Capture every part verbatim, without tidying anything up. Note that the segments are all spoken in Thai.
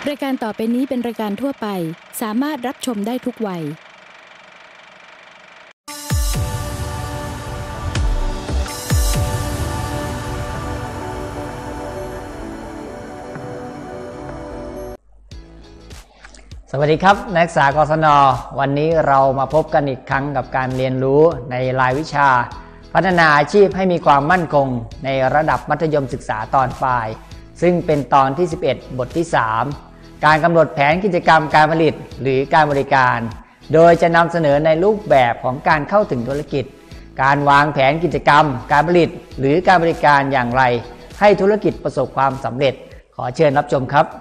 รายการต่อไปนี้เป็นรายการทั่วไปสามารถรับชมได้ทุกวัยสวัสดีครับนักศึกษากศน.วันนี้เรามาพบกันอีกครั้งกับการเรียนรู้ในรายวิชาพัฒนาอาชีพให้มีความมั่นคงในระดับมัธยมศึกษาตอนปลายซึ่งเป็นตอนที่สิบเอ็ดบทที่สามการกำหนดแผนกิจกรรมการผลิตหรือการบริการโดยจะนำเสนอในรูปแบบของการเข้าถึงธุรกิจการวางแผนกิจกรรมการผลิตหรือการบริการอย่างไรให้ธุรกิจประสบความสำเร็จขอเชิญรับชมครับ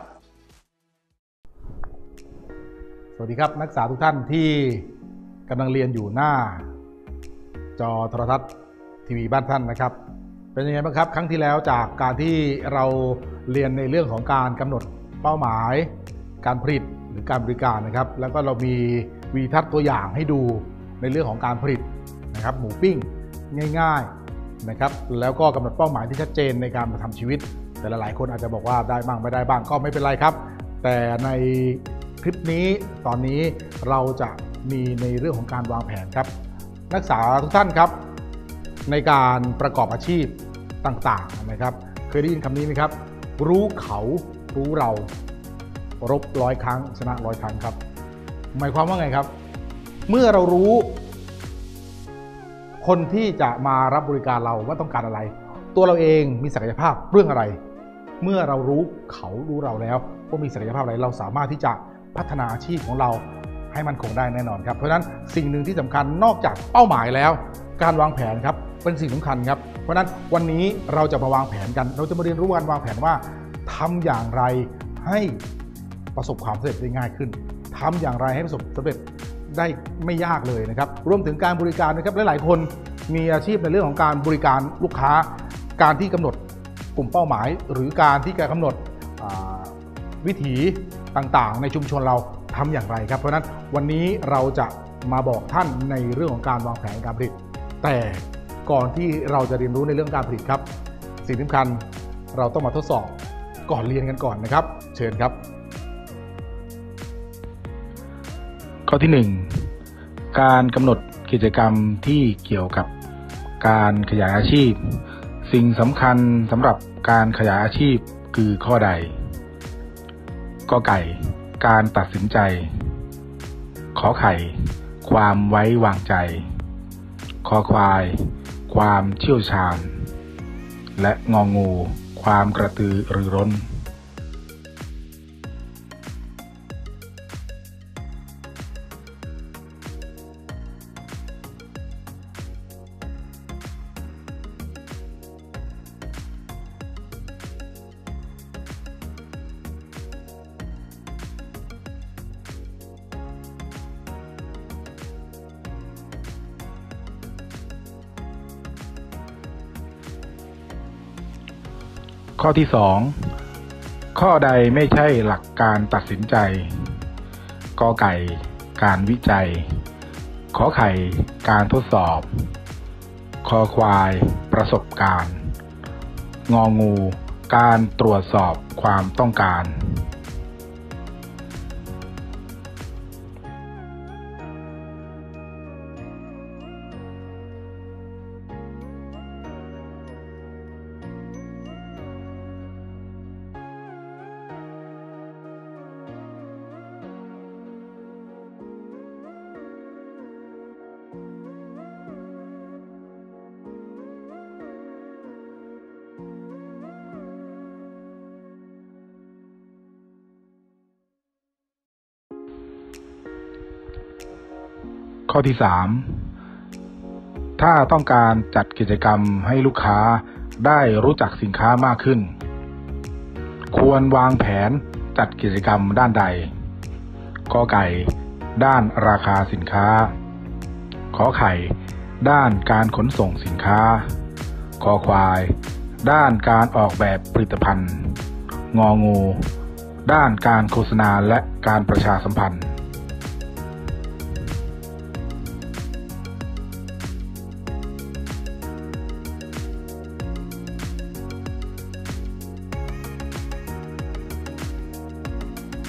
สวัสดีครับนักศึกษาทุกท่านที่กำลังเรียนอยู่หน้าจอโทรทัศน์ทีวีบ้านท่านนะครับเป็นยังไงบ้างครับครั้งที่แล้วจากการที่เราเรียนในเรื่องของการกำหนดเป้าหมายการผลิตหรือการบริการนะครับแล้วก็เรามีวีทัศน์ตัวอย่างให้ดูในเรื่องของการผลิตนะครับหมูปิ้งง่ายๆนะครับแล้วก็กำหนดเป้าหมายที่ชัดเจนในการมาทำชีวิตแต่หลายๆคนอาจจะบอกว่าได้บ้างไม่ได้บ้างก็ไม่เป็นไรครับแต่ในคลิปนี้ตอนนี้เราจะมีในเรื่องของการวางแผนครับนักศึกษาทุกท่านครับในการประกอบอาชีพต่างๆนะครับเคยได้ยินคำนี้ไหมครับรู้เขารู้เรารบร้อยครั้งชนะร้อยครั้งครับหมายความว่าไงครับเมื่อเรารู้คนที่จะมารับบริการเราว่าต้องการอะไรตัวเราเองมีศักยภาพเรื่องอะไรเมื่อเรารู้เขารู้เราแล้วว่ามีศักยภาพอะไรเราสามารถที่จะพัฒนาอาชีพของเราให้มันคงได้แน่นอนครับเพราะฉะนั้นสิ่งหนึ่งที่สำคัญนอกจากเป้าหมายแล้วการวางแผนครับเป็นสิ่งสำคัญครับเพราะฉะนั้นวันนี้เราจะมาวางแผนกันเราจะมาเรียนรู้การวางแผนว่าทำอย่างไรให้ประสบความสำเร็จได้ง่ายขึ้นทำอย่างไรให้ประสบสำเร็จได้ไม่ยากเลยนะครับรวมถึงการบริการนะครับหลายๆคนมีอาชีพในเรื่องของการบริการลูกค้าการที่กำหนดกลุ่มเป้าหมายหรือการที่จะกำหนดวิถีต่างๆในชุมชนเราทำอย่างไรครับเพราะฉะนั้นวันนี้เราจะมาบอกท่านในเรื่องของการวางแผนการผลิตแต่ก่อนที่เราจะเรียนรู้ในเรื่องการผลิตครับสิ่งสำคัญเราต้องมาทดสอบก่อนเรียนกันก่อนนะครับเชิญครับข้อที่หนึ่งการกำหนดกิจกรรมที่เกี่ยวกับการขยายอาชีพสิ่งสำคัญสำหรับการขยายอาชีพคือข้อใดก.ไก่การตัดสินใจขอไข่ความไว้วางใจคอควายความเชี่ยวชาญและงองูความกระตือรือร้นข้อที่สองข้อใดไม่ใช่หลักการตัดสินใจก.ไก่การวิจัยขอไข่การทดสอบคอควายประสบการณ์งองูการตรวจสอบความต้องการข้อที่สามถ้าต้องการจัดกิจกรรมให้ลูกค้าได้รู้จักสินค้ามากขึ้นควรวางแผนจัดกิจกรรมด้านใดก.ไก่ด้านราคาสินค้าขอไข่ด้านการขนส่งสินค้าคอควายด้านการออกแบบผลิตภัณฑ์งองูด้านการโฆษณาและการประชาสัมพันธ์ข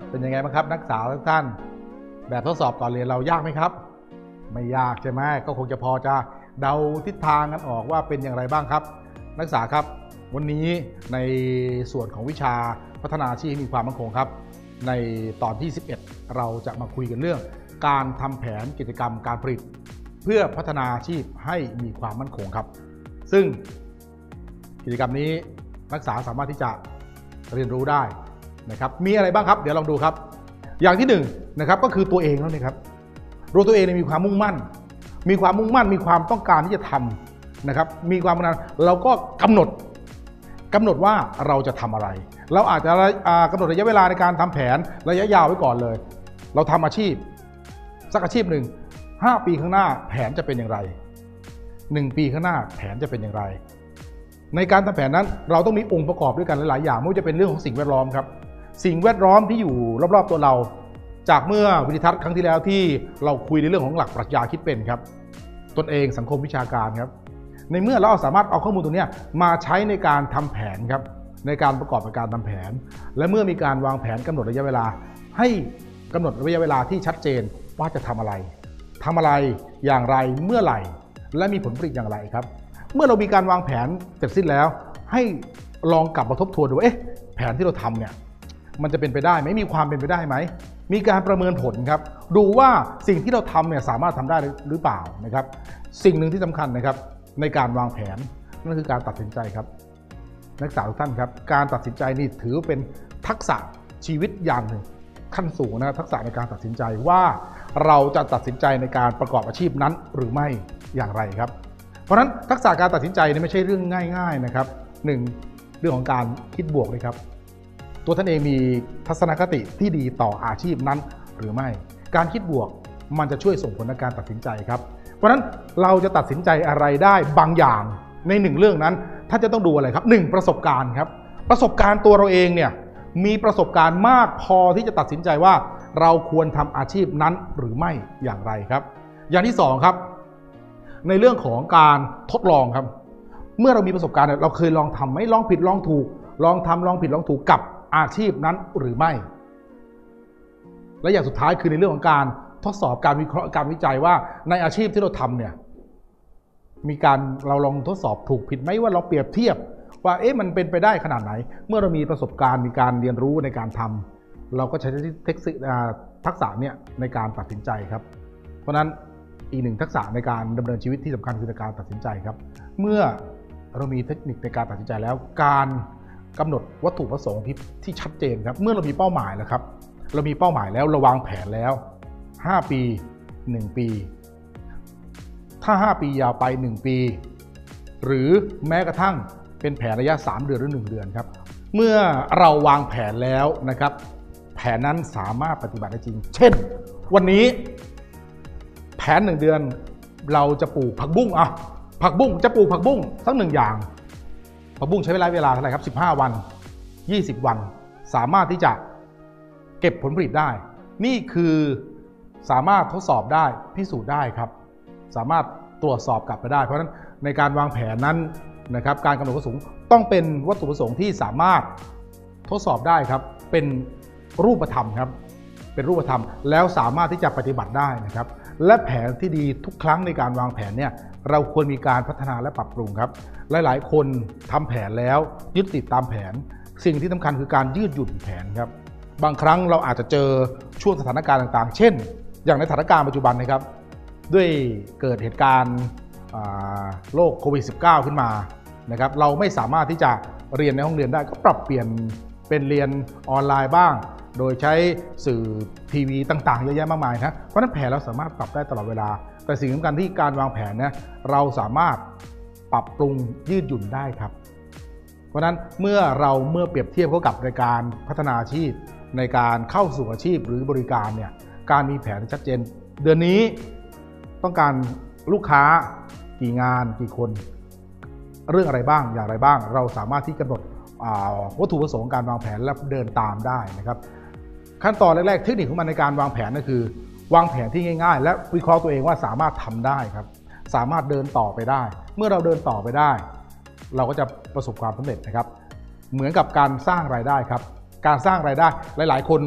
เป็นยังไงบ้างครับนักศึกษาทุกท่านแบบทดสอบก่อนเรียนเรายากไหมครับไม่ยากใช่ไหมก็คงจะพอจะเดาทิศทางกันออกว่าเป็นอย่างไรบ้างครับนักศึกษาครับวันนี้ในส่วนของวิชาพัฒนาอาชีพให้มีความมั่นคงครับในตอนที่สิบเอ็ดเราจะมาคุยกันเรื่องการทำแผนกิจกรรมการผลิตเพื่อพัฒนาอาชีพให้มีความมั่นคงครับซึ่งกิจกรรมนี้นักศึกษาสามารถที่จะเรียนรู้ได้นะครับมีอะไรบ้างครับเดี๋ยวลองดูครับอย่างที่หนึ่งนะครับก็คือตัวเองแล้วนี่ครับรู้ตัวเองมีความมุ่งมั่นมีความมุ่งมั่นมีความต้องการที่จะทำนะครับมีความมุ่งมั่นเราก็กำหนดกำหนดว่าเราจะทำอะไรเราอาจจะกำหนดระยะเวลาในการทำแผนระยะยาวไว้ก่อนเลยเราทำอาชีพสักอาชีพหนึ่งห้าปีข้างหน้าแผนจะเป็นอย่างไรหนึ่งปีข้างหน้าแผนจะเป็นอย่างไรในการทำแผนนั้นเราต้องมีองค์ประกอบด้วยกันหลายๆอย่างไม่ว่าจะเป็นเรื่องของสิ่งแวดล้อมครับสิ่งแวดล้อมที่อยู่รอบๆตัวเราจากเมื่อวิดีทัศน์ครั้งที่แล้วที่เราคุยในเรื่องของหลักปรัชญาคิดเป็นครับตนเองสังคมวิชาการครับในเมื่อเราสามารถเอาข้อมูลตรงนี้มาใช้ในการทำแผนครับในการประกอบการทำแผนและเมื่อมีการวางแผนกำหนดระยะเวลาให้กำหนดระยะเวลาที่ชัดเจนว่าจะทำอะไรทำอะไรอย่างไรเมื่อไหร่และมีผลผลิตอย่างไรครับเมื่อเรามีการวางแผนเสร็จสิ้นแล้วให้ลองกลับมาทบทวนดูเอ๊ะแผนที่เราทำเนี่ยมันจะเป็นไปได้ไหมมีความเป็นไปได้ไหมมีการประเมินผลครับดูว่าสิ่งที่เราทำเนี่ยสามารถทำได้หรือเปล่านะครับสิ่งหนึ่งที่สำคัญนะครับในการวางแผนนั่นคือการตัดสินใจครับนักศึกษาทุกท่านครับการตัดสินใจนี่ถือเป็นทักษะชีวิตอย่างหนึ่งขั้นสูงนะทักษะในการตัดสินใจว่าเราจะตัดสินใจในการประกอบอาชีพนั้นหรือไม่อย่างไรครับเพราะฉะนั้นทักษะการตัดสินใจนี่ไม่ใช่เรื่องง่ายๆนะครับหนึ่งเรื่องของการคิดบวกเลยครับตัวท่านเองมีทัศนคติที่ดีต่ออาชีพนั้นหรือไม่การคิดบวกมันจะช่วยส่งผลในการตัดสินใจครับเพราะฉะนั้นเราจะตัดสินใจอะไรได้บางอย่างในหนึ่งเรื่องนั้นท่านจะต้องดูอะไรครับหนึ่งประสบการณ์ครับประสบการณ์ตัวเราเองเนี่ยมีประสบการณ์มากพอที่จะตัดสินใจว่าเราควรทำอาชีพนั้นหรือไม่อย่างไรครับอย่างที่สองครับในเรื่องของการทดลองครับเมื่อเรามีประสบการณ์เราเคยลองทำไหมลองผิดลองถูกลองทำลองผิดลองถูกกับอาชีพนั้นหรือไม่และอย่างสุดท้ายคือในเรื่องของการทดสอบการวิเคราะห์การวิจัยว่าในอาชีพที่เราทำเนี่ยมีการเราลองทดสอบถูกผิดไหมว่าเราเปรียบเทียบว่าเอ๊ะมันเป็นไปได้ขนาดไหนเมื่อเรามีประสบการณ์มีการเรียนรู้ในการทำเราก็ใช้เทคนิคทักษะเนี่ยในการตัดสินใจครับเพราะนั้นอีกหนึ่งทักษะในการดำเนินชีวิตที่สำคัญคือในการตัดสินใจครับเมื่อเรามีเทคนิคในการตัดสินใจแล้วการกำหนดวัตถุประสงค์ที่ที่ชัดเจนครับเมื่อเรามีเป้าหมายแล้วครับเรามีเป้าหมายแล้วเราวางแผนแล้วห้าปีหนึ่งปีถ้าห้าปียาวไปหนึ่งปีหรือแม้กระทั่งเป็นแผนระยะสามเดือนหรือหนึ่งเดือนครับเมื่อเราวางแผนแล้วนะครับแผนนั้นสามารถปฏิบัติได้จริงเช่นวันนี้แผนหนึ่งเดือนเราจะปลูกผักบุ้งอ่ะผักบุ้งจะปลูกผักบุ้งสักหนึ่งอย่างผักบุ้งใช้เวลาเวลาเท่าไหร่ครับสิบห้าวันยี่สิบวันสามารถที่จะเก็บผลผลิตได้นี่คือสามารถทดสอบได้พิสูจน์ได้ครับสามารถตรวจสอบกลับไปได้เพราะฉะนั้นในการวางแผนนั้นนะครับการกำหนดวัตถุประสงค์ต้องเป็นวัตถุประสงค์ที่สามารถทดสอบได้ครับเป็นรูปธรรมครับเป็นรูปธรรมแล้วสามารถที่จะปฏิบัติได้นะครับและแผนที่ดีทุกครั้งในการวางแผนเนี่ยเราควรมีการพัฒนาและปรับปรุงครับหลายๆคนทำแผนแล้วยึดติดตามแผนสิ่งที่สำคัญคือการยืดหยุ่นแผนครับบางครั้งเราอาจจะเจอช่วงสถานการณ์ต่างๆเช่นอย่างในสถานการณ์ปัจจุบันนะครับด้วยเกิดเหตุการณ์โรคโควิด สิบเก้า ขึ้นมานะครับเราไม่สามารถที่จะเรียนในห้องเรียนได้ก็ปรับเปลี่ยนเป็นเรียนออนไลน์บ้างโดยใช้สื่อทีวีต่างๆเยอะแยะมากมายนะเพราะฉะนั้นแผนเราสามารถปรับได้ตลอดเวลาแต่สิ่งสำคัญที่การวางแผนนะเราสามารถปรับปรุงยืดหยุ่นได้ครับเพราะฉะนั้นเมื่อเราเมื่อเปรียบเทียบเข้ากับในการพัฒนาอาชีพในการเข้าสู่อาชีพหรือบริการเนี่ยการมีแผนชัดเจนเดือนนี้ต้องการลูกค้ากี่งานกี่คนเรื่องอะไรบ้างอย่างไรบ้างเราสามารถที่กำหนดวัตถุประสงค์การวางแผนและเดินตามได้นะครับขั้นตอนแรกๆเทคนิคของมันในการวางแผนก็คือวางแผนที่ง่ายๆและวิเคราะห์ตัวเองว่าสามารถทำได้ครับสามารถเดินต่อไปได้เมื่อเราเดินต่อไปได้เราก็จะประสบความสำเร็จนะครับเหมือนกับการสร้างรายได้ครับการสร้างรายได้หลายๆคน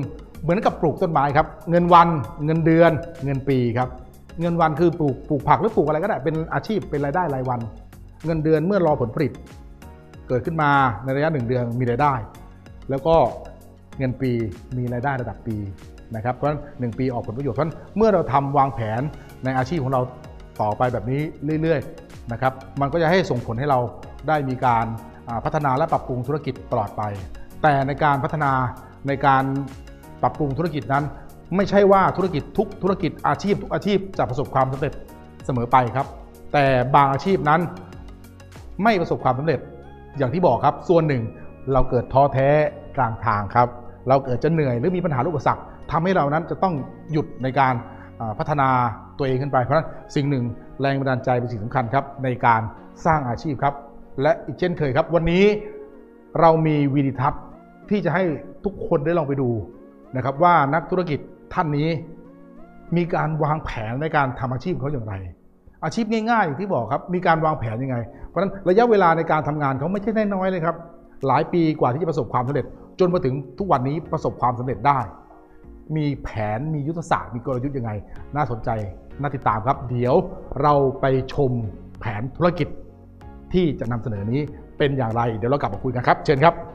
เหมือนกับปลูกต้นไม้ครับเงินวันเงินเดือนเงินปีครับเงินวันคือปลูกปลูกผักหรือปลูกอะไรก็ได้เป็นอาชีพเป็นรายได้รายวันเงินเดือนเมื่อรอผลผลิตเกิดขึ้นมาในระยะหนึ่งเดือนมีรายได้แล้วก็เงินปีมีรายได้ระดับปีนะครับเพราะฉะนั้นหนึ่งปีออกผลประโยชน์เพราะฉะนั้นเมื่อเราทำวางแผนในอาชีพของเราต่อไปแบบนี้เรื่อยๆนะครับมันก็จะให้ส่งผลให้เราได้มีการพัฒนาและปรับปรุงธุรกิจตลอดไปแต่ในการพัฒนาในการปรับปรุงธุรกิจนั้นไม่ใช่ว่าธุรกิจทุกธุรกิจอาชีพทุกอาชีพจะประสบความสำเร็จเสมอไปครับแต่บางอาชีพนั้นไม่ประสบความสำเร็จอย่างที่บอกครับส่วนหนึ่งเราเกิดท้อแท้กลางทางครับเราเกิดจะเหนื่อยหรือมีปัญหาอุปสรรคทำให้เรานั้นจะต้องหยุดในการพัฒนาตัวเองขึ้นไปเพราะฉะนั้นสิ่งหนึ่งแรงบันดาลใจเป็นสิ่งสำคัญครับในการสร้างอาชีพครับและอีกเช่นเคยครับวันนี้เรามีวิดีทัศน์ที่จะให้ทุกคนได้ลองไปดูนะครับว่านักธุรกิจท่านนี้มีการวางแผนในการทำอาชีพเขาอย่างไรอาชีพง่ายๆอย่างที่บอกครับมีการวางแผนยังไงเพราะฉะนั้นระยะเวลาในการทำงานเขาไม่ใช่น้อยๆเลยครับหลายปีกว่าที่จะประสบความสำเร็จจนมาถึงทุกวันนี้ประสบความสำเร็จได้มีแผนมียุทธศาสตร์มีกลยุทธ์ยังไงน่าสนใจน่าติดตามครับเดี๋ยวเราไปชมแผนธุรกิจที่จะนำเสนอนี้เป็นอย่างไรเดี๋ยวเรากลับมาคุยกันครับเชิญครับ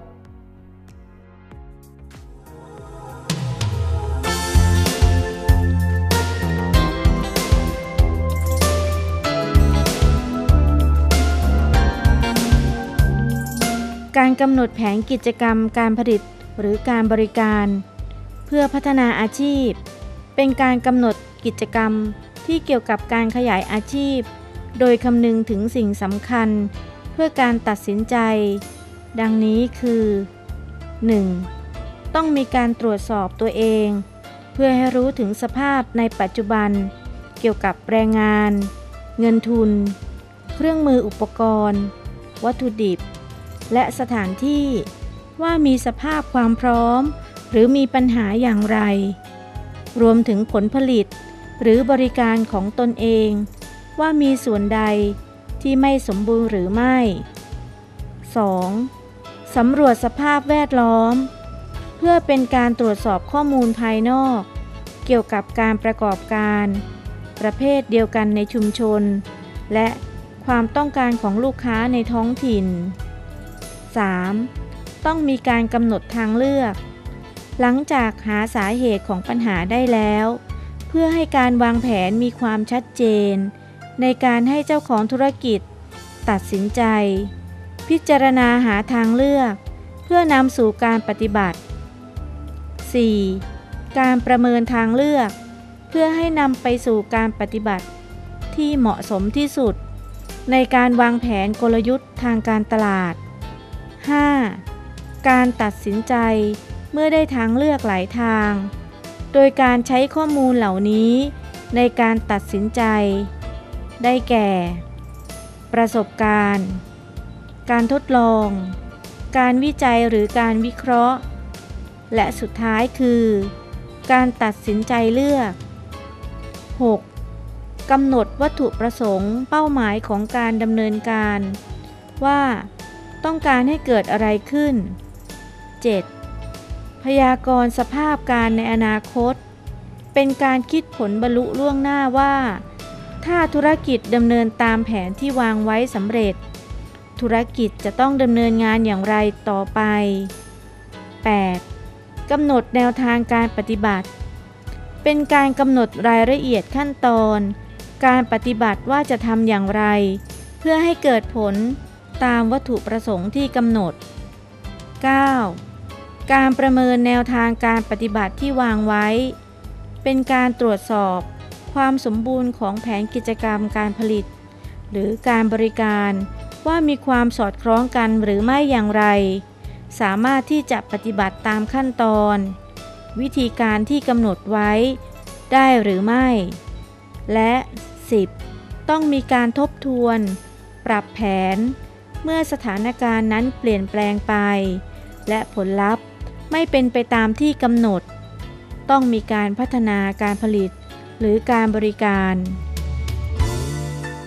การกำหนดแผนกิจกรรมการผลิตหรือการบริการเพื่อพัฒนาอาชีพเป็นการกำหนดกิจกรรมที่เกี่ยวกับการขยายอาชีพโดยคำนึงถึงสิ่งสำคัญเพื่อการตัดสินใจดังนี้คือ หนึ่ง. ต้องมีการตรวจสอบตัวเองเพื่อให้รู้ถึงสภาพในปัจจุบันเกี่ยวกับแรงงานเงินทุนเครื่องมืออุปกรณ์วัตถุดิบและสถานที่ว่ามีสภาพความพร้อมหรือมีปัญหาอย่างไรรวมถึงผลผลิตหรือบริการของตนเองว่ามีส่วนใดที่ไม่สมบูรณ์หรือไม่ สอง. สำรวจสภาพแวดล้อมเพื่อเป็นการตรวจสอบข้อมูลภายนอกเกี่ยวกับการประกอบการประเภทเดียวกันในชุมชนและความต้องการของลูกค้าในท้องถิ่น สาม. ต้องมีการกำหนดทางเลือกหลังจากหาสาเหตุของปัญหาได้แล้วเพื่อให้การวางแผนมีความชัดเจนในการให้เจ้าของธุรกิจตัดสินใจพิจารณาหาทางเลือกเพื่อนำสู่การปฏิบัติ สี่. การประเมินทางเลือกเพื่อให้นำไปสู่การปฏิบัติที่เหมาะสมที่สุดในการวางแผนกลยุทธ์ทางการตลาด ห้า. การตัดสินใจเมื่อได้ทางเลือกหลายทางโดยการใช้ข้อมูลเหล่านี้ในการตัดสินใจได้แก่ประสบการณ์การทดลองการวิจัยหรือการวิเคราะห์และสุดท้ายคือการตัดสินใจเลือก หก. กำหนดวัตถุประสงค์เป้าหมายของการดำเนินการว่าต้องการให้เกิดอะไรขึ้น เจ็ด. พยากรณ์สภาพการในอนาคตเป็นการคิดผลบรรลุล่วงหน้าว่าถ้าธุรกิจดำเนินตามแผนที่วางไว้สำเร็จธุรกิจจะต้องดำเนินงานอย่างไรต่อไป แปด. กำหนดแนวทางการปฏิบัติเป็นการกำหนดรายละเอียดขั้นตอนการปฏิบัติว่าจะทำอย่างไรเพื่อให้เกิดผลตามวัตถุประสงค์ที่กำหนด เก้า. การประเมินแนวทางการปฏิบัติที่วางไว้เป็นการตรวจสอบความสมบูรณ์ของแผนกิจกรรมการผลิตหรือการบริการว่ามีความสอดคล้องกันหรือไม่อย่างไรสามารถที่จะปฏิบัติตามขั้นตอนวิธีการที่กำหนดไว้ได้หรือไม่และ สิบ. ต้องมีการทบทวนปรับแผนเมื่อสถานการณ์นั้นเปลี่ยนแปลงไปและผลลัพธ์ไม่เป็นไปตามที่กำหนดต้องมีการพัฒนาการผลิตหรือการบริการ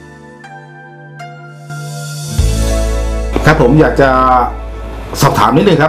ครับผมอยากจะสอบถามนิดนึงครับ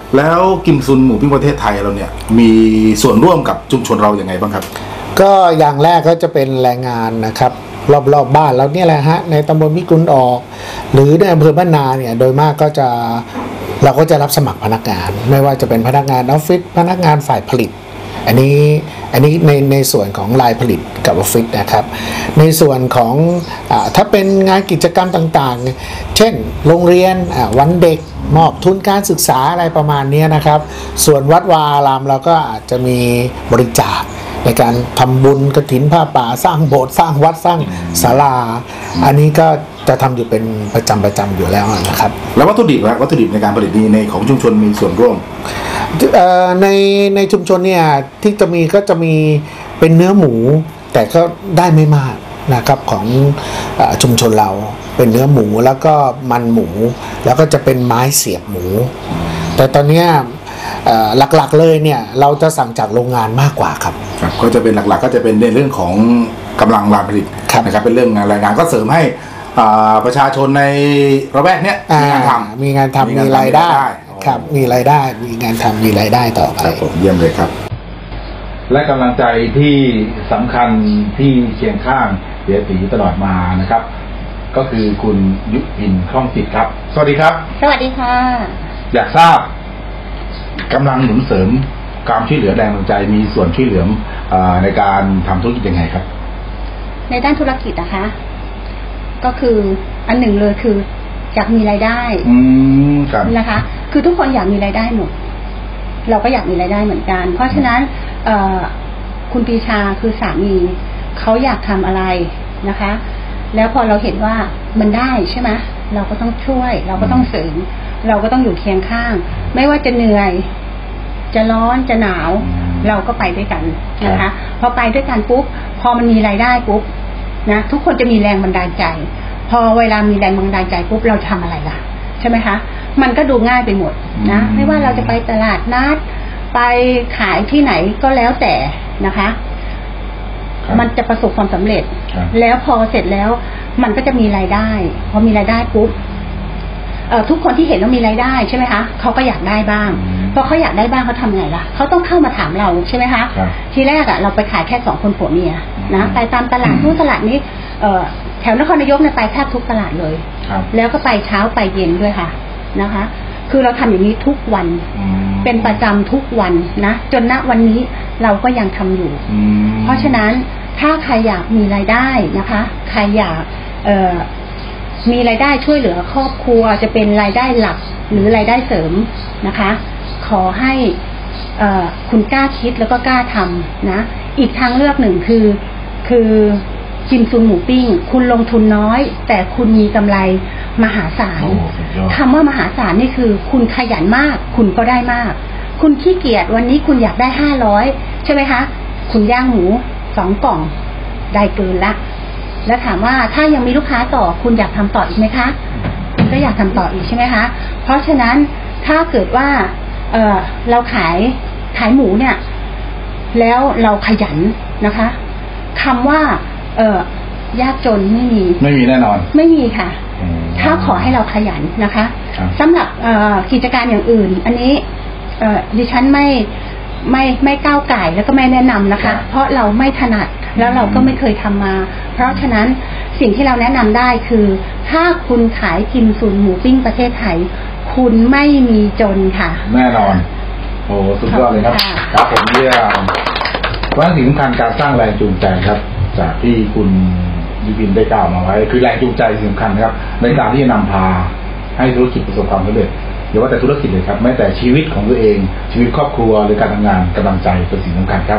แล้วกิมซุนหมูปิ้งประเทศไทยเราเนี่ยมีส่วนร่วมกับชุมชนเราอย่างไงบ้างครับก็อย่างแรกก็จะเป็นแรงงานนะครับรอบๆ บ, บ้านเราเนี่ยแหละฮะในตำบลมิกุลออกหรือในอำเภอบ้านนาเนี่ยโดยมากก็จะเราก็จะรับสมัครพนักงานไม่ว่าจะเป็นพนักงานออฟฟิศพนักงานฝ่ายผลิตอันนี้อันนี้ในในส่วนของรายผลิตกับออฟฟิศนะครับในส่วนของอ่าถ้าเป็นงานกิจกรรมต่างๆเช่นโรงเรียนอ่าวันเด็กมอบทุนการศึกษาอะไรประมาณนี้นะครับส่วนวัดวาอารามเราก็อาจจะมีบริจาคในการทำบุญกฐินผ้าป่าสร้างโบสถ์สร้างวัดสร้างศาลาอันนี้ก็จะทำอยู่เป็นประจำประจำอยู่แล้วนะครับแล้ววัตถุดิบวัตถุดิบในการผลิตนี้ในของชุมชนมีส่วนร่วมในในชุมชนเนี่ยที่จะมีก็จะมีเป็นเนื้อหมูแต่ก็ได้ไม่มากนะครับของชุมชนเราเป็นเนื้อหมูแล้วก็มันหมูแล้วก็จะเป็นไม้เสียบหมูแต่ตอนนี้หลักๆเลยเนี่ยเราจะสั่งจากโรงงานมากกว่าครับครับก็จะเป็นหลักๆก็จะเป็นในเรื่องของกำลังการผลิตนะครับเป็นเรื่องงานแรงงานก็เสริมให้ประชาชนในระแวกเนี้ยมีงานทำมีงานทำมีรายได้ครับมีรายได้มีงานทำมีรายได้ต่อไปครับผมเยี่ยมเลยครับและกำลังใจที่สำคัญที่เคียงข้างเฮียตีตลอดมานะครับก็คือคุณยุพินคล่องจิตครับสวัสดีครับสวัสดีค่ะอยากทราบกำลังหนุนเสริมการช่วยเหลือแรงกำลังใจมีส่วนช่วยเหลือในการทำธุรกิจยังไงครับในด้านธุรกิจนะคะก็คืออันหนึ่งเลยคืออยากมีรายได้นะคะคือทุกคนอยากมีรายได้หมดเราก็อยากมีรายได้เหมือนกันเพราะฉะนั้นคุณปรีชาคือสามีเขาอยากทำอะไรนะคะแล้วพอเราเห็นว่ามันได้ใช่ไหมเราก็ต้องช่วยเราก็ต้องเสริมเราก็ต้องอยู่เคียงข้างไม่ว่าจะเหนื่อยจะร้อนจะหนาวเราก็ไปด้วยกันนะคะพอไปด้วยกันปุ๊บพอมันมีรายได้ปุ๊บนะทุกคนจะมีแรงบันดาลใจพอเวลามีแรงบันดาลใจปุ๊บเราทำอะไรล่ะใช่ไหมคะมันก็ดูง่ายไปหมดนะไม่ว่าเราจะไปตลาดนัดไปขายที่ไหนก็แล้วแต่นะคะมันจะประสบความสำเร็จแล้วพอเสร็จแล้วมันก็จะมีรายได้พอมีรายได้ปุ๊บเอ่อทุกคนที่เห็นว่ามีรายได้ใช่ไหมคะเขาก็อยากได้บ้างพอเขาอยากได้บ้างเขาทำไงล่ะเขาต้องเข้ามาถามเราใช่ไหมคะทีแรกอ่ะเราไปขายแค่สองคนผัวเมียนะไปตามตลาดนู้นตลาดนี้เอ่อแถวนครนายกเนี่ยไปแทบทุกตลาดเลยแล้วก็ไปเช้าไปเย็นด้วยค่ะนะคะคือเราทำอย่างนี้ทุกวันเป็นประจำทุกวันนะจนณวันนี้เราก็ยังทำอยู่เพราะฉะนั้นถ้าใครอยากมีรายได้นะคะใครอยากเอ่อมีรายได้ช่วยเหลือครอบครัวจะเป็นรายได้หลักหรือรายได้เสริมนะคะขอให้เอ่อคุณกล้าคิดแล้วก็กล้าทำนะอีกทางเลือกหนึ่งคือคือกิมซุนหมูปิ้งคุณลงทุนน้อยแต่คุณมีกำไรมหาศาลคำว่ามหาศาลนี่คือคุณขยันมากคุณก็ได้มากคุณขี้เกียจวันนี้คุณอยากได้ห้าร้อยใช่ไหมคะคุณย่างหมูสองกล่องได้เกินละแล้วถามว่าถ้ายังมีลูกค้าต่อคุณอยากทำต่ออีกไหมคะคุณก็อยากทำต่ออีกใช่ไหมคะเพราะฉะนั้นถ้าเกิดว่าเออเราขายขายหมูเนี่ยแล้วเราขยันนะคะคำว่าเออยากจนไม่มีไม่มีแน่นอนไม่มีค่ะถ้าขอให้เราขยันนะคะสำหรับกิจการอย่างอื่นอันนี้ดิฉันไม่ไม่ไม่ก้าวไก่แล้วก็ไม่แนะนำนะคะเพราะเราไม่ถนัดแล้วเราก็ไม่เคยทำมาเพราะฉะนั้นสิ่งที่เราแนะนำได้คือถ้าคุณขายกิมซุนหมูปิ้งประเทศไทยคุณไม่มีจนค่ะแน่นอนโอ้สุดยอดเลยครับครับผมเรียกว่าสิ่งสำคัญการสร้างแรงจูงใจครับจากที่คุณยุพินได้กล่าวมาไว้คือแรงจูงใจสำคัญครับในการที่จะนำพาให้ธุรกิจประสบความสำเร็จอย่าว่าแต่ธุรกิจเลยครับแม้แต่ชีวิตของตัวเองชีวิตครอบครัวหรือการทำงานกำลังใจเป็นสิ่งสำคัญครับ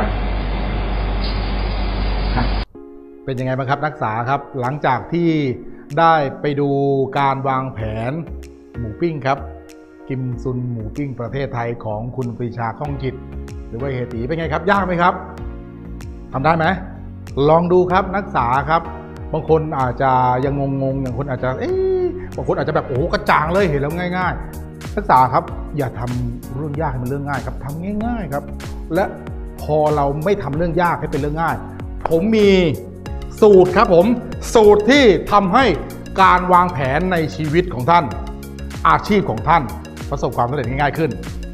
เป็นยังไงบ้างครับนักศึกษาครับหลังจากที่ได้ไปดูการวางแผนหมูปิ้งครับกิมซุนหมูปิ้งประเทศไทยของคุณปรีชาคล่องจิตหรือว่าเฮตีเป็นไงครับยากไหมครับทำได้ไหมลองดูครับนักศึกษาครับบางคนอาจจะยังงงๆอย่างคนอาจจะเอ๊ะบางคนอาจจะแบบโอ้กระจ่างเลยเห็นแล้วง่ายๆนักศึกษาครับอย่าทำเรื่องยากให้มันเรื่องง่ายครับทำง่ายๆครับและพอเราไม่ทำเรื่องยากให้เป็นเรื่องง่ายผมมีสูตรครับผมสูตรที่ทำให้การวางแผนในชีวิตของท่านอาชีพของท่านประสบความสำเร็จง่ายๆขึ้น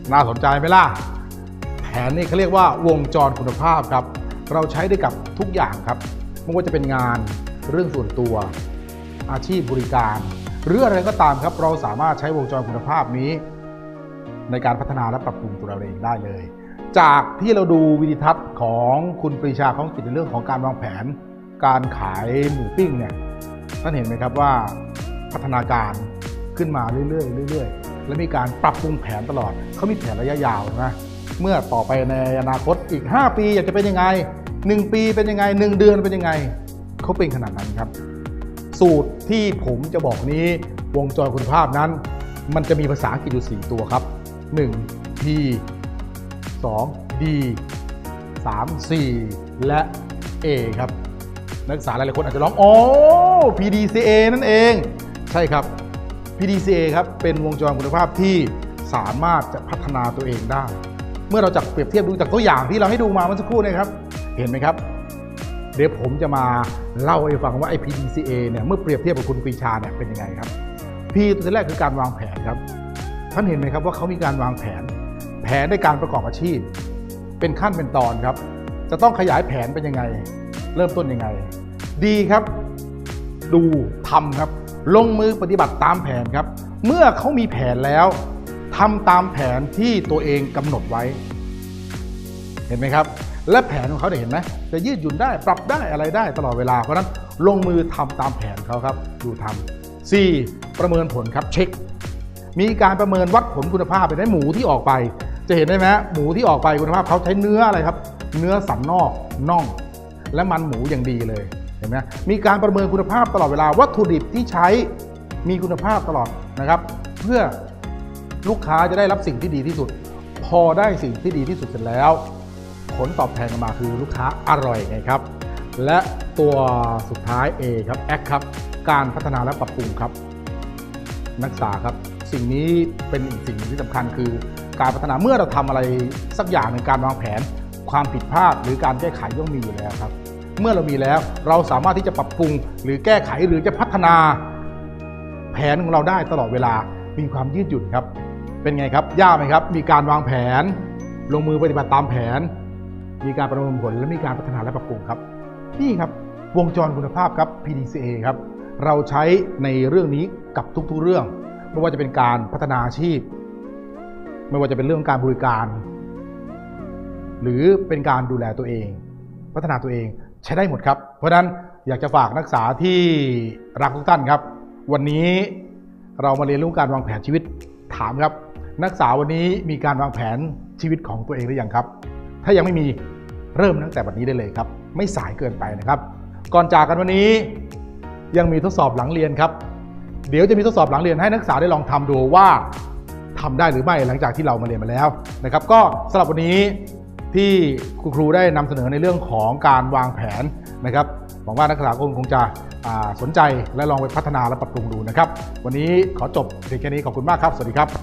น่าสนใจไหมล่ะแผนนี้เขาเรียกว่าวงจรคุณภาพครับเราใช้ได้กับทุกอย่างครับไม่ว่าจะเป็นงานเรื่องส่วนตัวอาชีพบริการหรืออะไรก็ตามครับเราสามารถใช้วงจรคุณภาพนี้ในการพัฒนาและปรับปรุงตัวเราเองได้เลยจากที่เราดูวิดีทัศน์ของคุณปรีชาข้องจิตในเรื่องของการวางแผนการขายหมูปิ้งเนี่ยท่านเห็นไหมครับว่าพัฒนาการขึ้นมาเรื่อยๆเรื่อยๆและมีการปรับปรุงแผนตลอดเขามีแผนระยะยาวนะเมื่อต่อไปในอนาคตอีกห้าปีอยากจะเป็นยังไงหนึ่งปีเป็นยังไงหนึ่งเดือนเป็นยังไงเขาเป็นขนาดนั้นครับสูตรที่ผมจะบอกนี้วงจรคุณภาพนั้นมันจะมีภาษาอังกฤษอยู่สี่ตัวครับหนึ่ง P สอง D สาม C และ A ครับนักศึกษาหลายๆคนอาจจะร้องอ๋อ พี ดี ซี เอ นั่นเองใช่ครับ พี ดี ซี เอ ครับเป็นวงจรคุณภาพที่สามารถจะพัฒนาตัวเองได้เมื่อเราจับเปรียบเทียบดูจากตัวอย่างที่เราให้ดูมาเมื่อสักครู่นี้ครับเห็นไหมครับเดี๋ยวผมจะมาเล่าให้ฟังว่าไอ้ พี ดี ซี เอ เนี่ยเมื่อเปรียบเทียบกับคุณปรีชาเนี่ยเป็นยังไงครับ P ตัวแรกคือการวางแผนครับท่านเห็นไหมครับว่าเขามีการวางแผนแผนในการประกอบอาชีพเป็นขั้นเป็นตอนครับจะต้องขยายแผนเป็นยังไงเริ่มต้นยังไงดีครับดูทำครับลงมือปฏิบัติตามแผนครับเมื่อเขามีแผนแล้วทำตามแผนที่ตัวเองกำหนดไว้เห็นไหมครับและแผนของเขาเห็นไหมจะยืดหยุ่นได้ปรับได้อะไรได้ตลอดเวลาเพราะนั้นลงมือทำตามแผนเขาครับดูทำ สี่ ประเมินผลครับเช็คมีการประเมินวัดผลคุณภาพไปในหมูที่ออกไปจะเห็นได้ไหมหมูที่ออกไปคุณภาพเขาใช้เนื้ออะไรครับเนื้อสันนอกน่องและมันหมูอย่างดีเลยเห็นไหมมีการประเมินคุณภาพตลอดเวลาวัตถุดิบที่ใช้มีคุณภาพตลอดนะครับเพื่อลูกค้าจะได้รับสิ่งที่ดีที่สุดพอได้สิ่งที่ดีที่สุดเสร็จแล้วผลตอบแทนมาคือลูกค้าอร่อยไงครับและตัวสุดท้าย A ครับ Act ครับการพัฒนาและปรับปรุงครับนักศึกษาครับสิ่งนี้เป็นอีกสิ่งที่สำคัญคือการพัฒนาเมื่อเราทำอะไรสักอย่างในการวางแผนความผิดพลาดหรือการแก้ไขย่อมมีอยู่แล้วครับเมื่อเรามีแล้วเราสามารถที่จะปรับปรุงหรือแก้ไขหรือจะพัฒนาแผนของเราได้ตลอดเวลามีความยืดหยุ่นครับเป็นไงครับยากไหมครับมีการวางแผนลงมือปฏิบัติตามแผนมีการประเมินผลและมีการพัฒนาและปรับปรุงครับนี่ครับวงจรคุณภาพครับ พี ดี ซี เอ ครับเราใช้ในเรื่องนี้กับทุกๆเรื่องไม่ว่าจะเป็นการพัฒนาอาชีพไม่ว่าจะเป็นเรื่องการบริการหรือเป็นการดูแลตัวเองพัฒนาตัวเองใช้ได้หมดครับเพราะฉะนั้นอยากจะฝากนักศึกษาที่รักทุกท่านครับวันนี้เรามาเรียนรู้การวางแผนชีวิตถามครับนักศึกษาวันนี้มีการวางแผนชีวิตของตัวเองหรือยังครับถ้ายังไม่มีเริ่มตั้งแต่วันนี้ได้เลยครับไม่สายเกินไปนะครับก่อนจากกันวันนี้ยังมีทดสอบหลังเรียนครับเดี๋ยวจะมีทดสอบหลังเรียนให้นักศึกษาได้ลองทำดูว่าทำได้หรือไม่หลังจากที่เรามาเรียนมาแล้วนะครับก็สำหรับวันนี้ที่คุณครูได้นำเสนอในเรื่องของการวางแผนนะครับหวังว่านักศึกษาคงจะสนใจและลองไปพัฒนาและปรับปรุงดูนะครับวันนี้ขอจบเพียงแค่นี้ขอบคุณมากครับสวัสดีครับ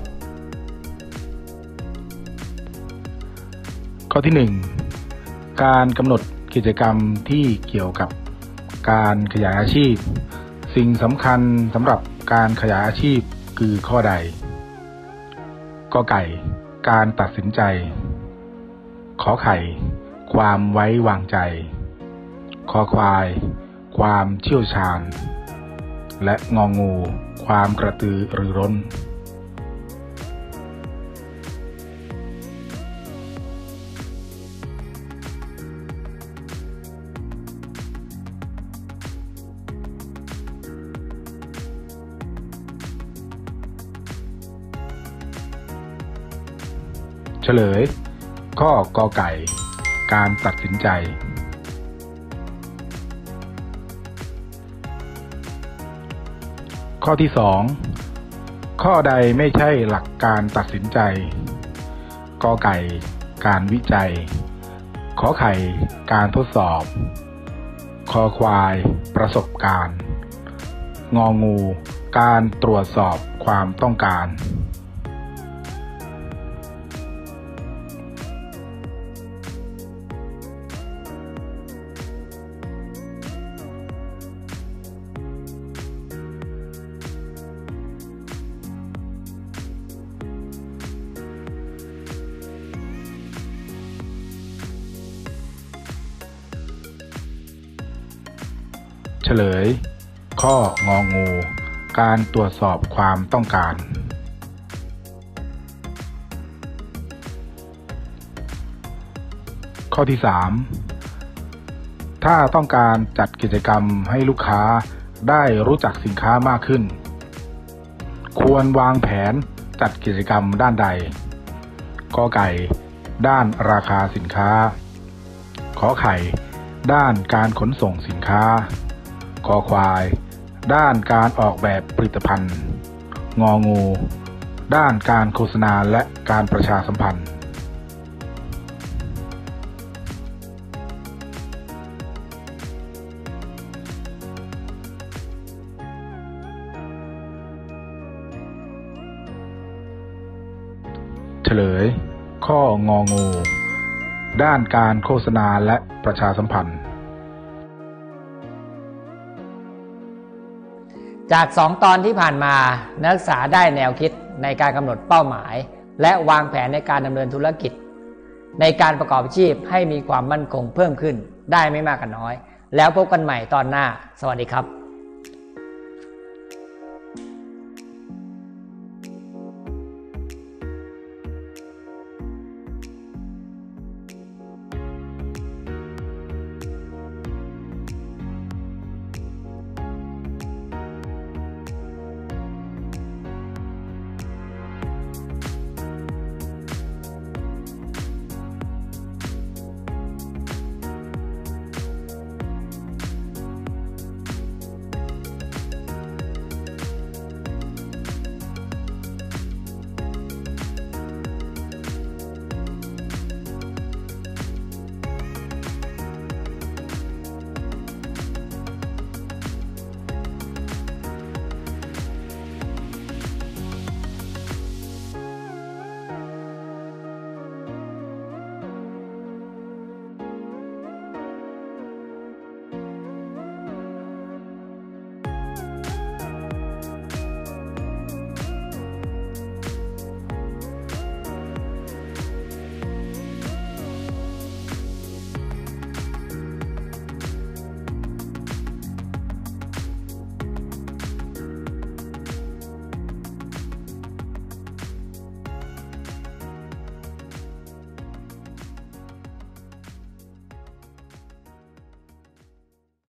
ข้อที่หนึ่งการกำหนดกิจกรรมที่เกี่ยวกับการขยายอาชีพสิ่งสำคัญสำหรับการขยายอาชีพคือข้อใดกอไก่การตัดสินใจขอไข่ความไว้วางใจคอควายความเชี่ยวชาญและงองูความกระตือรือร้นเฉลยข้อกอไก่การตัดสินใจข้อที่สองข้อใดไม่ใช่หลักการตัดสินใจกอไก่การวิจัยขอไข่การทดสอบคอควายประสบการณ์งองูการตรวจสอบความต้องการฉลยข้ององูการตรวจสอบความต้องการข้อที่สามถ้าต้องการจัดกิจกรรมให้ลูกค้าได้รู้จักสินค้ามากขึ้นควรวางแผนจัดกิจกรรมด้านใดกอไก่ด้านราคาสินค้าขอไข่ด้านการขนส่งสินค้าคอควายด้านการออกแบบผลิตภัณฑ์งองูด้านการโฆษณาและการประชาสัมพันธ์เฉลยข้ององูด้านการโฆษณาและประชาสัมพันธ์จากสองตอนที่ผ่านมานักศึกษาได้แนวคิดในการกำหนดเป้าหมายและวางแผนในการดำเนินธุรกิจในการประกอบอาชีพให้มีความมั่นคงเพิ่มขึ้นได้ไม่มากก็น้อยแล้วพบกันใหม่ตอนหน้าสวัสดีครับ